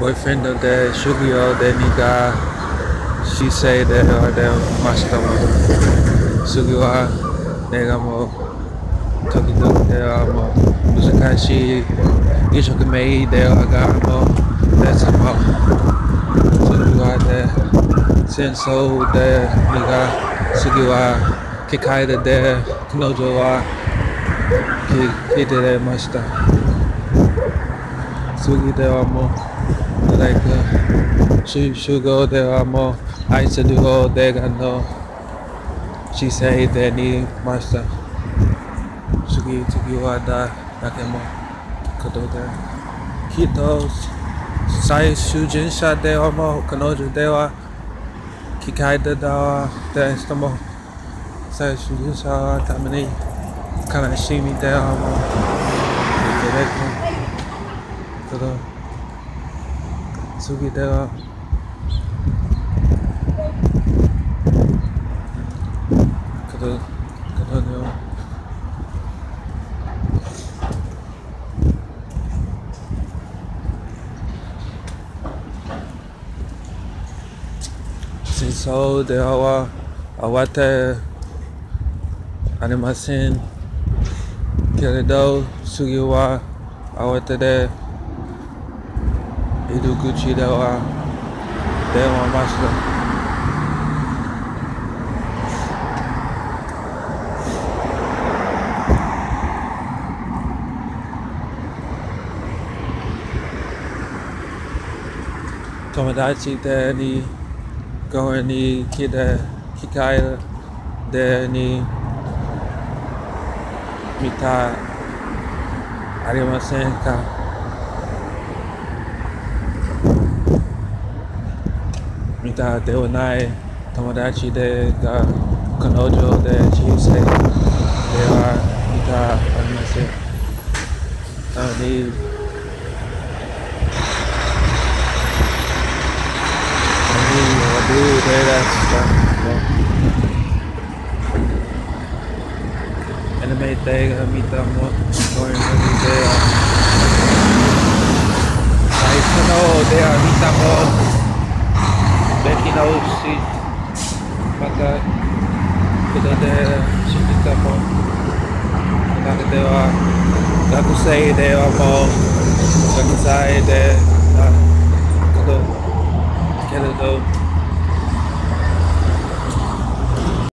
boyfriend de Shugio de Nika, she say de master mo Shugio 내가 뭐 tokidoki de 뭐 무슨같이 이렇게 대화가 뭐 that's about Shugio de senso de Nika Shugio kikai de knojo wa kide master Sugi de amo like Shugo de amo I said to go de no she say de ni master Sugi wa da nakemo kodo de Kito sai shujin sha de amo kanojo de wa kikai de da de estamo sai shujin sha tamani kanashimi de amo directo todo Sugi de todo Sinso de awa awate animasen keredo Sugi wa awate de Iduguchi de wa master Tomodachi de ni going ni kida kikai de ni mita arimasen ka mita de onai tomodachi de ga kanojo de chisei de wa mita arimasen ni do that stuff. Anime tega mita mo going to the I know they are mita mo Becky knows she maka kuda de shikita mo kaka de wa gakusei de wa mo gakusai de kudo kedo